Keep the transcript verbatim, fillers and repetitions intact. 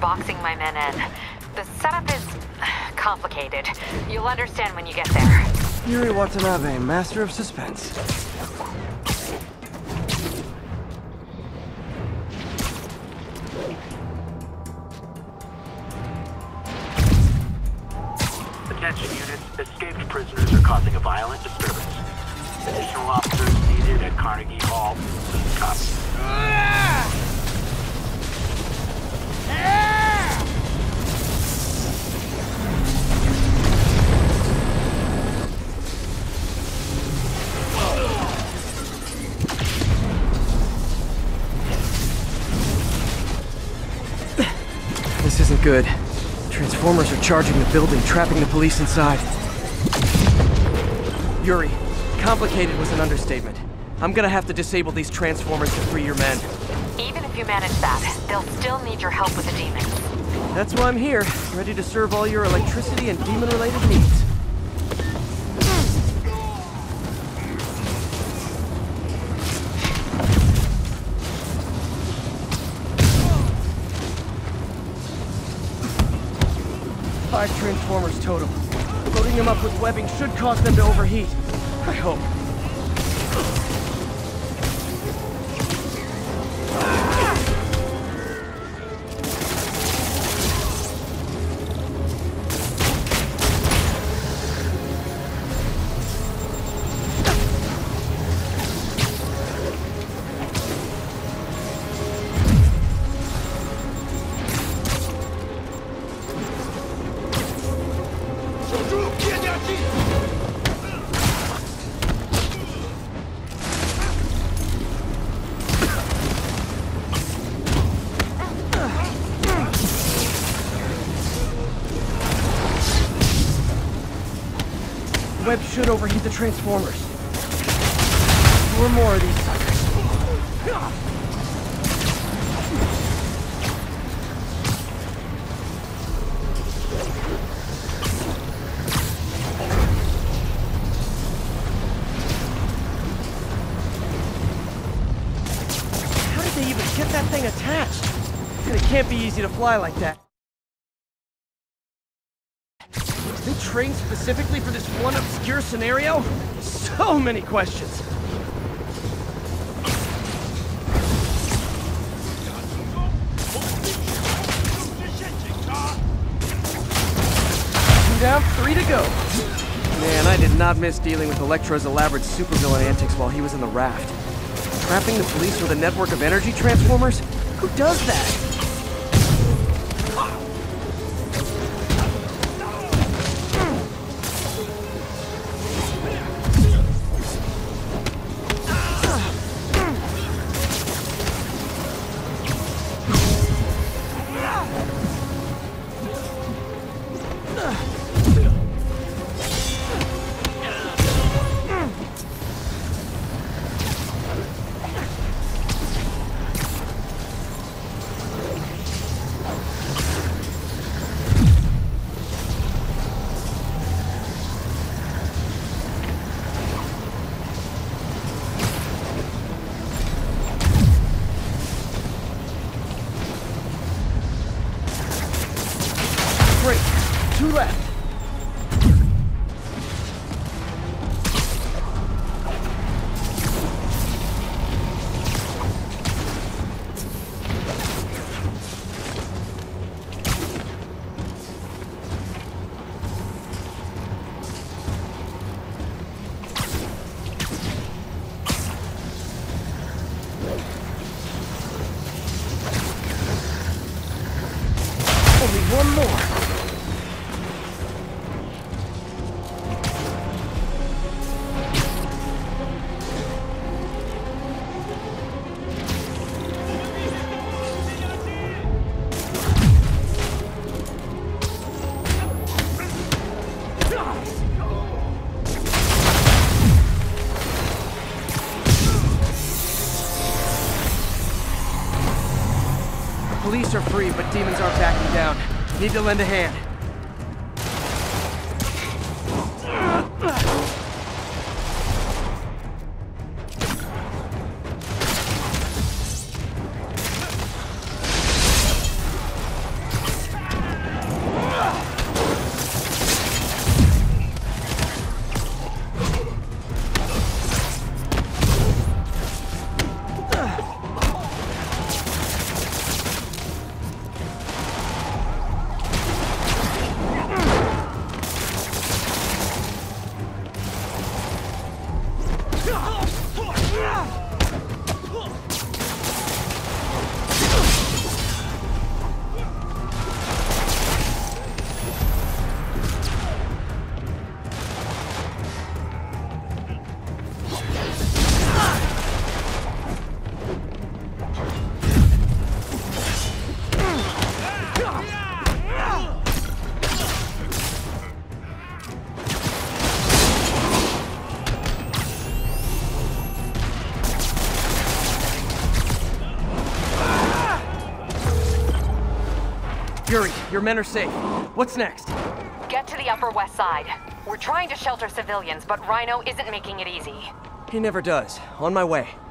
boxing my men in. The setup is complicated. You'll understand when you get there. Yuri Watanabe, master of suspense. Attention units, escaped prisoners are causing a violent disturbance. Additional officers needed at Carnegie Hall. Please copy. This isn't good. Transformers are charging the building, trapping the police inside. Yuri, complicated was an understatement. I'm gonna have to disable these transformers to free your men. Even if you manage that, they'll still need your help with the demons. That's why I'm here, ready to serve all your electricity and demon-related needs. Five transformers total. Loading them up with webbing should cause them to overheat. I hope. The web should overheat the transformers. Four more of these suckers. How did they even get that thing attached? And it can't be easy to fly like that. They trained specifically for this one obscure scenario? So many questions. Two down, three to go. Man, I did not miss dealing with Electro's elaborate supervillain antics while he was in the raft. Trapping the police with a network of energy transformers? Who does that? Great. Two left. Only one more. Police are free, but demons aren't backing down. Need to lend a hand. Yuri, your men are safe. What's next? Get to the Upper West Side. We're trying to shelter civilians, but Rhino isn't making it easy. He never does. On my way.